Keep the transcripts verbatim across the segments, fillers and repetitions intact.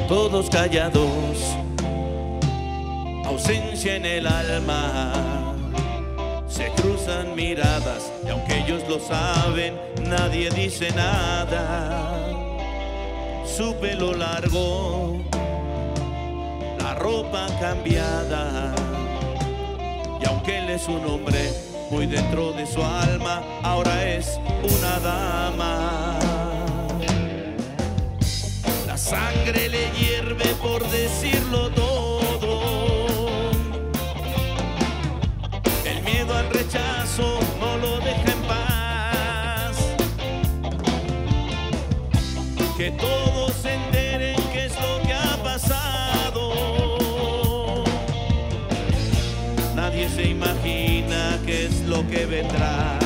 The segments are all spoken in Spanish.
todos callados, ausencia en el alma. Se cruzan miradas y aunque ellos lo saben, nadie dice nada. Su pelo largo, la ropa cambiada, y aunque él es un hombre, muy dentro de su alma ahora es una dama. La sangre le hierve por decirlo todo. El miedo al rechazo no lo deja en paz. Que todos se enteren qué es lo que ha pasado. Nadie se imagina qué es lo que vendrá.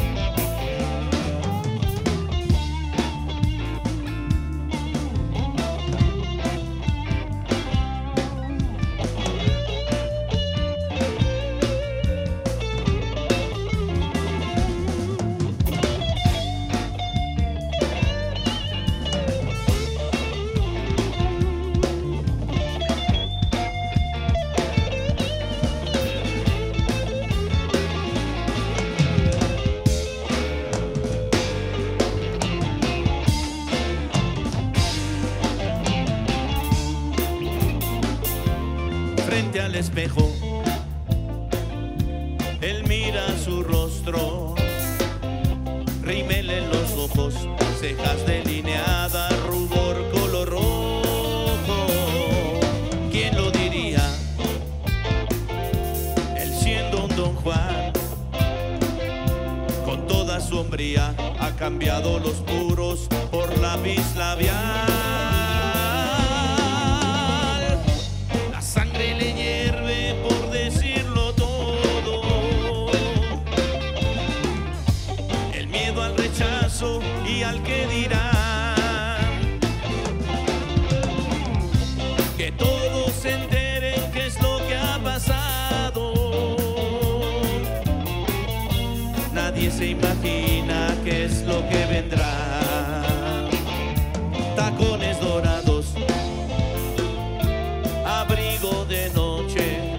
Frente al espejo, él mira su rostro, rímel en los ojos, cejas delineadas, rubor color rojo. ¿Quién lo diría? Él siendo un Don Juan, con toda su hombría, ha cambiado los puros por lápiz labial. Y al que dirán, que todos se enteren qué es lo que ha pasado. Nadie se imagina qué es lo que vendrá. Tacones dorados, abrigo de noche,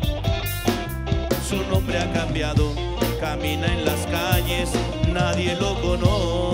su nombre ha cambiado, camina en las calles, nadie lo conoce.